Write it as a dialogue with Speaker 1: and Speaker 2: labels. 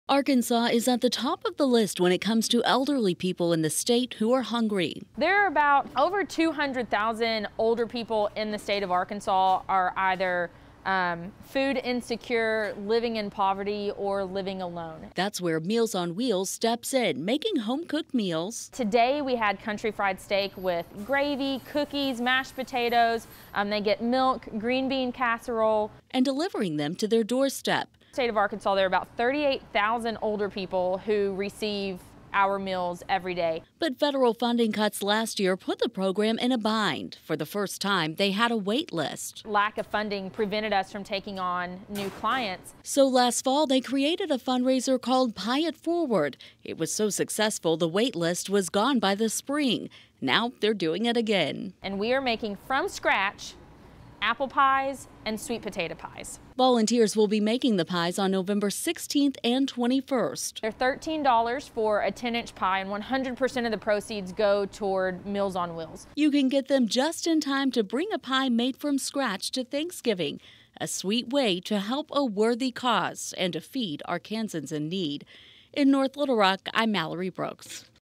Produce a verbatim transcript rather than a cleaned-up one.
Speaker 1: Arkansas is at the top of the list when it comes to elderly people in the state who are hungry.
Speaker 2: There are about over two hundred thousand older people in the state of Arkansas are either um, food insecure, living in poverty, or living alone.
Speaker 1: That's where Meals on Wheels steps in, making home-cooked meals.
Speaker 2: Today we had country fried steak with gravy, cookies, mashed potatoes. Um, they get milk, green bean casserole.
Speaker 1: And delivering them to their doorstep.
Speaker 2: In the state of Arkansas, there are about thirty-eight thousand older people who receive our meals every day.
Speaker 1: But federal funding cuts last year put the program in a bind. For the first time, they had a wait list.
Speaker 2: Lack of funding prevented us from taking on new clients.
Speaker 1: So last fall, they created a fundraiser called Pie It Forward. It was so successful, the wait list was gone by the spring. Now they're doing it again.
Speaker 2: And we are making from scratch apple pies and sweet potato pies.
Speaker 1: Volunteers will be making the pies on November sixteenth and twenty-first.
Speaker 2: They're thirteen dollars for a ten inch pie, and one hundred percent of the proceeds go toward Meals on Wheels.
Speaker 1: You can get them just in time to bring a pie made from scratch to Thanksgiving, a sweet way to help a worthy cause and to feed Arkansans in need. In North Little Rock, I'm Mallory Brooks.